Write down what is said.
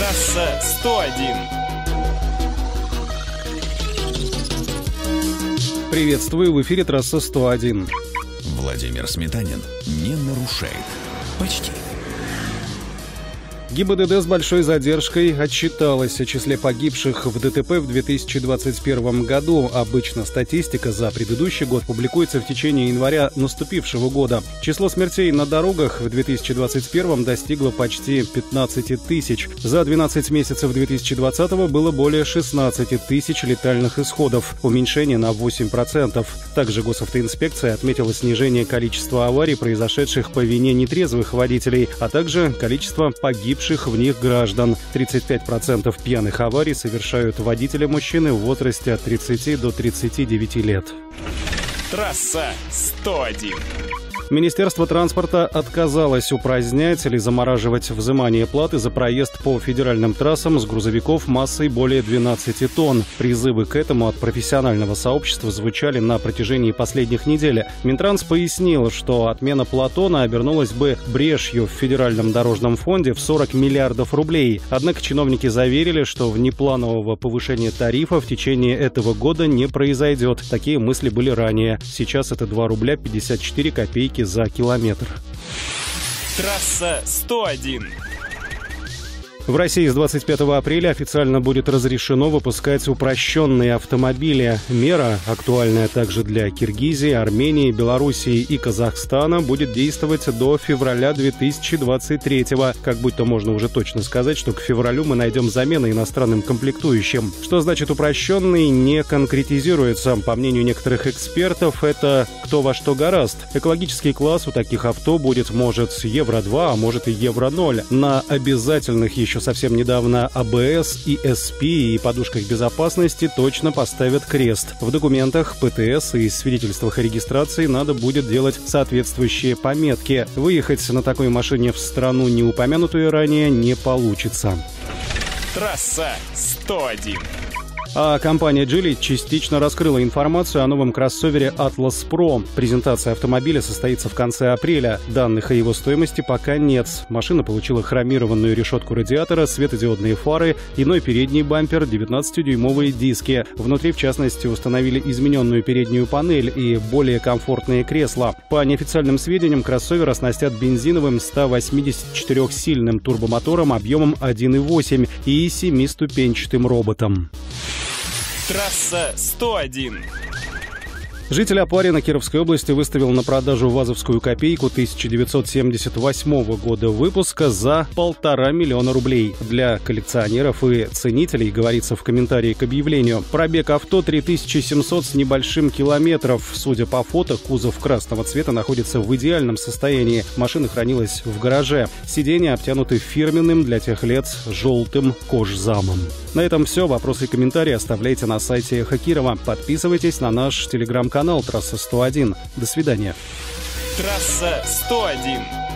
Трасса 101. Приветствую, в эфире трасса 101. Владимир Сметанин не нарушает. Почти. ГИБДД с большой задержкой отчиталась о числе погибших в ДТП в 2021 году. Обычно статистика за предыдущий год публикуется в течение января наступившего года. Число смертей на дорогах в 2021 достигло почти 15 тысяч. За 12 месяцев 2020 было более 16 тысяч летальных исходов, уменьшение на 8%. Также госавтоинспекция отметила снижение количества аварий, произошедших по вине нетрезвых водителей, а также количество погибших в них граждан. 35% пьяных аварий совершают водители-мужчины в возрасте от 30 до 39 лет. Трасса 101. Министерство транспорта отказалось упразднять или замораживать взимание платы за проезд по федеральным трассам с грузовиков массой более 12 тонн. Призывы к этому от профессионального сообщества звучали на протяжении последних недель. Минтранс пояснил, что отмена Платона обернулась бы брешью в федеральном дорожном фонде в 40 миллиардов рублей. Однако чиновники заверили, что внепланового повышения тарифа в течение этого года не произойдет. Такие мысли были ранее. Сейчас это 2 рубля 54 копейки за километр. Трасса 101. В России с 25 апреля официально будет разрешено выпускать упрощенные автомобили. Мера, актуальная также для Киргизии, Армении, Белоруссии и Казахстана, будет действовать до февраля 2023-го. Как будто можно уже точно сказать, что к февралю мы найдем замену иностранным комплектующим. Что значит упрощенный, не конкретизируется. По мнению некоторых экспертов, это кто во что горазд. Экологический класс у таких авто будет, может, Евро-2, а может и Евро-0. На обязательных еще совсем недавно АБС, ESP и подушках безопасности точно поставят крест. В документах, ПТС и свидетельствах о регистрации надо будет делать соответствующие пометки. Выехать на такой машине в страну, не упомянутую ранее, не получится. Трасса 101. А компания Geely частично раскрыла информацию о новом кроссовере Atlas Pro. Презентация автомобиля состоится в конце апреля. Данных о его стоимости пока нет. Машина получила хромированную решетку радиатора, светодиодные фары, иной передний бампер, 19-дюймовые диски. Внутри, в частности, установили измененную переднюю панель и более комфортные кресла. По неофициальным сведениям, кроссовер оснастят бензиновым 184-сильным турбомотором объемом 1,8 и 7-ступенчатым роботом. Трасса 101. Житель Опарина Кировской области выставил на продажу вазовскую копейку 1978 года выпуска за 1,5 миллиона рублей. Для коллекционеров и ценителей, говорится в комментарии к объявлению. Пробег авто 3700 с небольшим километров. Судя по фото, кузов красного цвета находится в идеальном состоянии. Машина хранилась в гараже. Сиденья обтянуты фирменным для тех лет желтым кожзамом. На этом все. Вопросы и комментарии оставляйте на сайте Эхо Кирова. Подписывайтесь на наш телеграм-канал «Трасса 101». До свидания. Трасса 101.